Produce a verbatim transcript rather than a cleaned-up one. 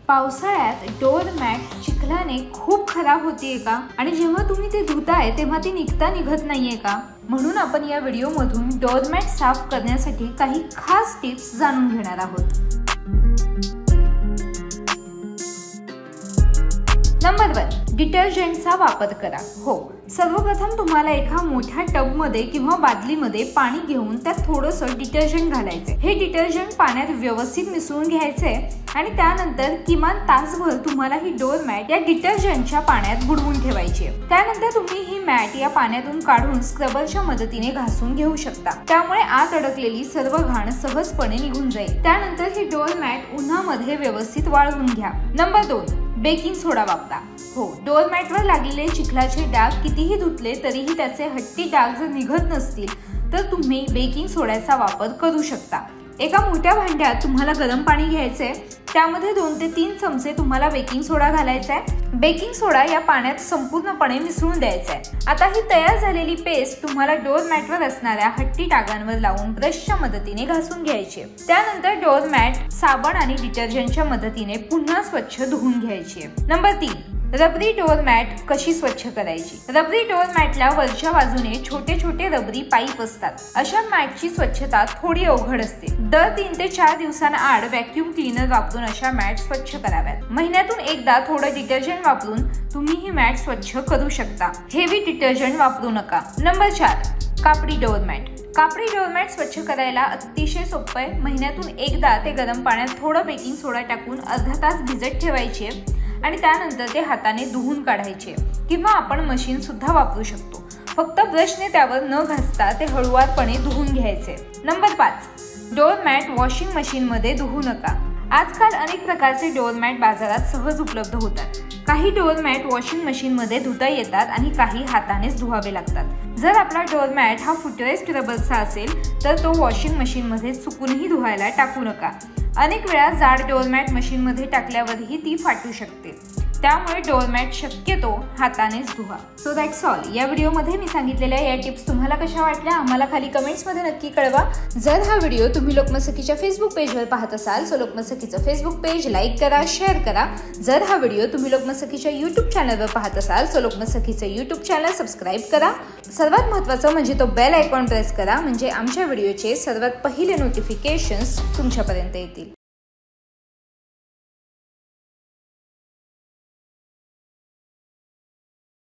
पावसाळ्यात door mat चिखलाने खूप खराब होतीये का? आणि जेव्हा तुम्ही ते धुताय तेव्हा ती निघता निघत नाहीये का? म्हणून आपण या व्हिडिओ मधून डोअर मॅट साफ करण्यासाठी काही खास टिप्स जाणून घेणार आहोत। नंबर वन, डिटर्जंटचा वापर करा। हो, सर्वप्रथम तुम्हाला एका मोठ्या टब मध्ये किंवा बादलीमध्ये पाणी घेऊन त्यात थोडंसं डिटर्जंट घालायचे। हे डिटर्जंट पाण्यात व्यवस्थित मिसळून घ्यायचे आणि त्यानंतर किमान तासभर तुम्हाला ही डोअर मॅट या डिटर्जंटच्या पाण्यात बुडवून ठेवायची। त्यानंतर तुम्ही ही मॅट या पाण्यातून काढून स्क्रबरच्या मदतीने घासून घेऊ शकता। त्यामुळे आत अडकलेली सर्व घाण सहजपणे निघून जाईल। त्यानंतर ही डोअर मॅट उन्हामध्ये व्यवस्थित वाळवून घ्या। नंबर दोन, बेकिंग सोडा वापरा। हो, डोअर मॅटवर लागलेले चिखलाचे डाग कितीही धुतले तरीही त्याचे हट्टी डाग जर निघत नसतील तर तुम्ही बेकिंग सोड्याचा वापर करू शकता। एका मोठ्या भांड्यात तुम्हाला गरम पाणी घ्यायचे, त्यामध्ये दोन ते तीन चमचे तुम्हाला बेकिंग सोडा घालायचा आहे। बेकिंग सोडा या पाण्यात संपूर्णपणे मिसळून द्यायचा आहे। आता ही तयार झालेली पेस्ट तुम्हाला डोअर मॅटवर असणाऱ्या हट्टी डागांवर लावून ब्रशच्या मदतीने घासून घ्यायची। त्यानंतर डोअर मॅट साबण आणि डिटर्जंटच्या मदतीने पुन्हा स्वच्छ धुवून घ्यायची। नंबर तीन, रबरी डोअर मॅट कशी स्वच्छ करायची? रबरी डोअर मॅटला वरच्या बाजूने छोटे छोटे रबरी पाईप असतात। अशा मॅटची स्वच्छता थोडी अवघड असते। दर तीन ते चार दिवसांआड व्हॅक्यूम क्लीनर वापरून अशा मॅट स्वच्छ कराव्यात। महिन्यातून एकदा थोडं डिटर्जंट वापरून तुम्ही ही मॅट स्वच्छ करू शकता। हेवी डिटर्जंट वापरू नका। नंबर चार, कापडी डोअर मॅट। कापडी डोअर मॅट स्वच्छ करायला अतिशय सोपं आहे। महिन्यातून एकदा ते गरम पाण्यात थोडं बेकिंग सोडा टाकून अर्धा तास भिजत ठेवायचे आणि त्यानंतर ते हाताने धुवून काढायचे किंवा आपण मशीन सुद्धा वापरू शकतो। फक्त ब्रशने त्यावर न घासता ते हळूवारपणे धुवून घ्यायचे। नंबर पाच, डोअर मॅट वॉशिंग मशीन मध्ये धुवू नका। आजकाल अनेक प्रकारचे डोअर मॅट बाजारात सहज उपलब्ध होतात। काही डोअर मॅट वॉशिंग मशीन मध्ये धुता येतात आणि काही हातानेच धुवावे लागतात। जर आपला डोअर मॅट हा फुटरेस्ट रबरचा असेल तर तो वॉशिंग मशीन मध्ये चुकूनही धुवायला टाकू नका। अनेक वेळा जाड डोअर मॅट मशीन मध्ये टाकल्यावरही ती फाटू शकते। त्यामुळे डोअर मॅट शक्यतो हातानेच धुवा। So that's all. या व्हिडिओमध्ये मी सांगितलेल्या या टिप्स तुम्हाला कशा वाटल्या आम्हाला खाली कमेंट्समध्ये नक्की कळवा। जर हा व्हिडिओ तुम्ही लोकमत सखीच्या फेसबुक पेजवर पाहत असाल सो लोकमत सखीचं फेसबुक पेज लाईक करा, शेअर करा। जर हा व्हिडिओ तुम्ही लोकमत सखीच्या यूट्यूब चॅनलवर पाहत असाल सो लोकमत सखीचं यूट्यूब चॅनल सबस्क्राईब करा। सर्वात महत्त्वाचं म्हणजे तो बेल आयकॉन प्रेस करा, म्हणजे आमच्या व्हिडिओचे सर्वात पहिले नोटिफिकेशन्स तुमच्यापर्यंत येतील।